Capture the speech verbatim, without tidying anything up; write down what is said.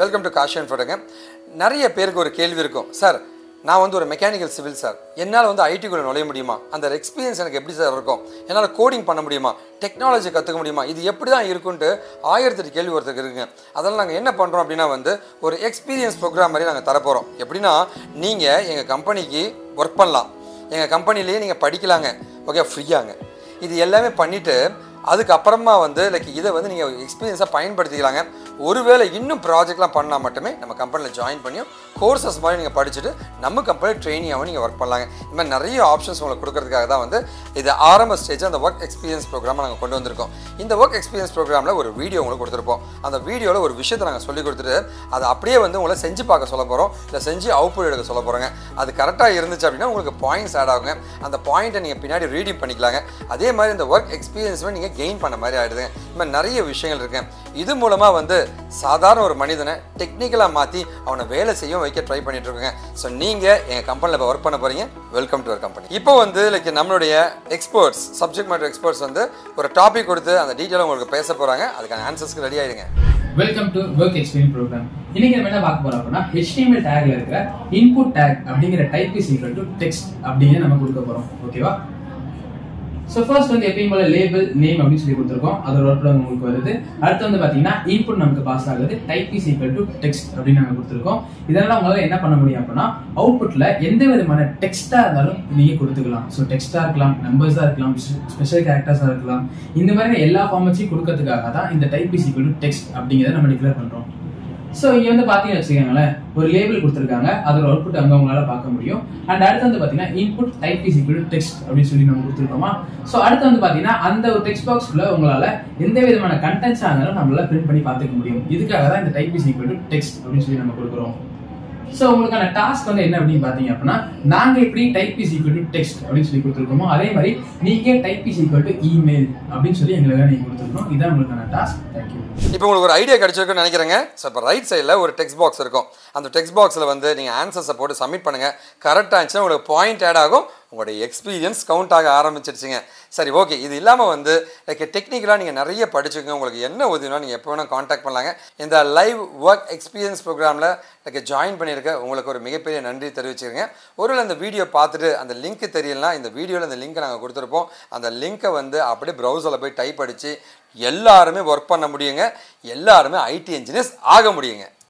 Welcome to Cauchy Infotech. நிறைய பேருக்கு ஒரு கேள்வி இருக்கும், சார் நான் வந்து ஒரு மெக்கானிக்கல் சிவில் சார், என்னால் வந்து ஐடிக்குள்ளே நுழைய முடியுமா, அந்த எக்ஸ்பீரியன்ஸ் எனக்கு எப்படி சார் இருக்கும், என்னால் கோடிங் பண்ண முடியுமா, டெக்னாலஜி கற்றுக்க முடியுமா, இது எப்படி தான் இருக்குன்ட்டு ஆயிரத்தெட்டு கேள்வி ஒருத்தருக்கு இருக்குங்க. அதெல்லாம் நாங்கள் என்ன பண்ணுறோம் அப்படின்னா வந்து ஒரு எக்ஸ்பீரியன்ஸ் ப்ரோக்ராம் மாதிரி நாங்கள் தரப்போகிறோம். எப்படின்னா நீங்கள் எங்கள் கம்பெனிக்கு ஒர்க் பண்ணலாம், எங்கள் கம்பெனிலேயே நீங்கள் படிக்கலாங்க, ஓகே, ஃப்ரீயாங்க. இது எல்லாமே பண்ணிவிட்டு அதுக்கப்புறமா வந்து லைக் இதை வந்து நீங்கள் எக்ஸ்பீரியன்ஸாக பயன்படுத்திக்கலாங்க. ஒருவேளை இன்னும் ப்ராஜெக்ட்லாம் பண்ணால் மட்டுமே நம்ம கம்பெனியில் ஜாயின் பண்ணியும் கோர்சஸ் மாதிரி நீங்கள் படிச்சுட்டு நம்ம கம்பெனி ட்ரெயினியாகவும் நீங்கள் ஒர்க் பண்ணலாங்க. இந்த மாதிரி நிறைய ஆப்ஷன்ஸ் உங்களுக்கு கொடுக்கறதுக்காக தான் வந்து இது ஆரம்ப ஸ்டேஜ் அந்த ஒர்க் எக்ஸ்பீரியன்ஸ் ப்ரோக்ராமை நாங்கள் கொண்டு வந்திருக்கோம். இந்த ஒர்க் எக்ஸ்பீரியன்ஸ் ப்ரோக்ராமில் ஒரு வீடியோ உங்களுக்கு கொடுத்துருப்போம். அந்த வீடியோவில் ஒரு விஷயத்தை நாங்கள் சொல்லி கொடுத்துட்டு அதை அப்படியே வந்து உங்களை செஞ்சு பார்க்க சொல்ல போகிறோம், இல்லை செஞ்சு அவுட்புட் எடுக்க சொல்ல போகிறோங்க. அது கரெக்டாக இருந்துச்சு அப்படின்னா உங்களுக்கு பாயிண்ட்ஸ் ஆட் ஆகுங்க. அந்த பாயிண்ட்டை நீங்கள் பின்னாடி ரீடிங் பண்ணிக்கலாங்க. அதே மாதிரி இந்த ஒர்க் எக்ஸ்பீரியன்ஸுமே நீங்கள் கெயின் பண்ண மாதிரி ஆகிடுதுங்க. இந்த மாதிரி நிறைய விஷயங்கள் இருக்கு. இது மூலமாக வந்து சாதாரண ஒரு மனிதனை டெக்னிக்கலாக மாற்றி அவனை வேலை செய்ய வைக்க ட்ரை பண்ணிட்டு இருக்கோங்க. ஸோ நீங்கள் எங்கள் கம்பெனியில் இப்போ ஒர்க் பண்ண போகிறீங்க, வெல்கம் டு அவர் கம்பெனி. இப்போ வந்து லைக் நம்மளுடைய எக்ஸ்பர்ட்ஸ், சப்ஜெக்ட் மேட்டர் எக்ஸ்பர்ட்ஸ் வந்து ஒரு டாபிக் கொடுத்து அந்த டீட்டெயிலாக உங்களுக்கு பேச போகிறாங்க. அதுக்கான ஆன்சர்ஸ்க்கு ரெடி ஆகிடுங்க. Welcome to work experience programme. இன்னைக்கு நம்ம என்ன பார்க்க போறோம் அப்படின்னா H T M L டேக்ல இருக்கிற இன்புட் டேக் அப்படிங்கிற type is equal to text அப்படின்னு நம்ம கொடுக்க போறோம். ஓகேவா? சோ ஃபர்ஸ்ட் வந்து எப்பயும் போல லேபிள் நேம் அப்படின்னு சொல்லி கொடுத்துருக்கோம், அதோட அவுட்புட் உங்களுக்கு வருது. அடுத்து வந்து பாத்தீங்கன்னா இன்புட் நமக்கு பாஸ் ஆகுது, type is equal to text அப்படின்னு நாங்க கொடுத்துருக்கோம். இதனால உங்களால என்ன பண்ண முடியும் அப்படின்னா அவுட்புட்ல எந்த விதமான டெக்ஸ்டா இருந்தாலும் நீங்க கொடுத்துக்கலாம். ஸோ டெக்ஸ்டா இருக்கலாம், நம்பர்ஸா இருக்கலாம், ஸ்பெஷல் கேரக்டர்ஸா இருக்கலாம். இந்த மாதிரி எல்லா ஃபார்மட்ஸையும் கொடுக்கறதுக்காக தான் இந்த type is equal to text அப்படிங்கிறத நம்ம டிக்ளேர் பண்றோம். சோ இங்க வந்து பாத்தீங்கன்னு வச்சுக்கோங்களேன், ஒரு லேபிள் கொடுத்துருக்காங்க, அதோட அவுட்புட் அங்க உங்களால பார்க்க முடியும். அண்ட் அடுத்து வந்து பாத்தீங்கன்னா input type is equal to text அப்படின்னு சொல்லி நம்ம கொடுத்துருக்கோமா. சோ அடுத்து வந்து பாத்தீங்கன்னா அந்த ஒரு டெக்ஸ்ட் பாக்ஸ்ல உங்களால எந்த விதமான கண்டென்ட்ஸ் ஆனாலும் நம்மளால பிரிண்ட் பண்ணி பார்த்துக்க முடியும். இதுக்காக தான் இந்த type is equal to text அப்படின்னு சொல்லி நம்ம கொடுக்குறோம். சோ உங்களுக்கான டாஸ்க் வந்து என்ன அப்படின்னு பாத்தீங்க அப்படின்னா நாங்க எப்படி type is equal to text அப்படின்னு சொல்லி கொடுத்துருக்கோமோ அதே மாதிரி நீங்க type is equal to email அப்படின்னு சொல்லி எங்களுக்கு நீங்க கொடுத்துருக்கோம். இதான் உங்களுக்கான டாஸ்க். தேங்க்யூ. இப்போ உங்களுக்கு ஒரு ஐடியா கிடைச்சிருக்குன்னு நினைக்கிறேங்க. ஸோ இப்போ ரைட் சைடில் ஒரு டெக்ஸ்ட் பாக்ஸ் இருக்கும். அந்த டெக்ஸ்ட் பாக்ஸில் வந்து நீங்கள் ஆன்சர்ஸை போட்டு சப்மிட் பண்ணுங்கள். கரெக்டாக இருந்துச்சுன்னா உங்களுக்கு பாயிண்ட் ஆட் ஆகும், உங்களுடைய எக்ஸ்பீரியன்ஸ் கவுண்ட் ஆக ஆரம்பிச்சிருச்சுங்க. சரி, ஓகே. இது இல்லாமல் வந்து லைக் டெக்னிக்கலாக நீங்கள் நிறைய படிச்சுக்கோங்க. உங்களுக்கு என்ன உதவினா நீங்கள் எப்போ வேணால் காண்டாக்ட் பண்ணலாங்க. இந்த லைவ் ஒர்க் எக்ஸ்பீரியன்ஸ் ப்ரோக்ராமில் லைக் ஜாயின் பண்ணியிருக்க உங்களுக்கு ஒரு மிகப்பெரிய நன்றி தெரிவிச்சுருங்க. ஒருவேளை அந்த வீடியோ பார்த்துட்டு அந்த லிங்க் தெரியலனா இந்த வீடியோவில் அந்த லிங்க்கை நாங்கள் கொடுத்துருப்போம். அந்த லிங்க்கை வந்து அப்படியே ப்ரௌசரில் போய் டைப் அடித்து எல்லாருமே ஒர்க் பண்ண முடியுங்க. எல்லாருமே ஐடி இன்ஜினியர்ஸ் ஆக முடியுங்க.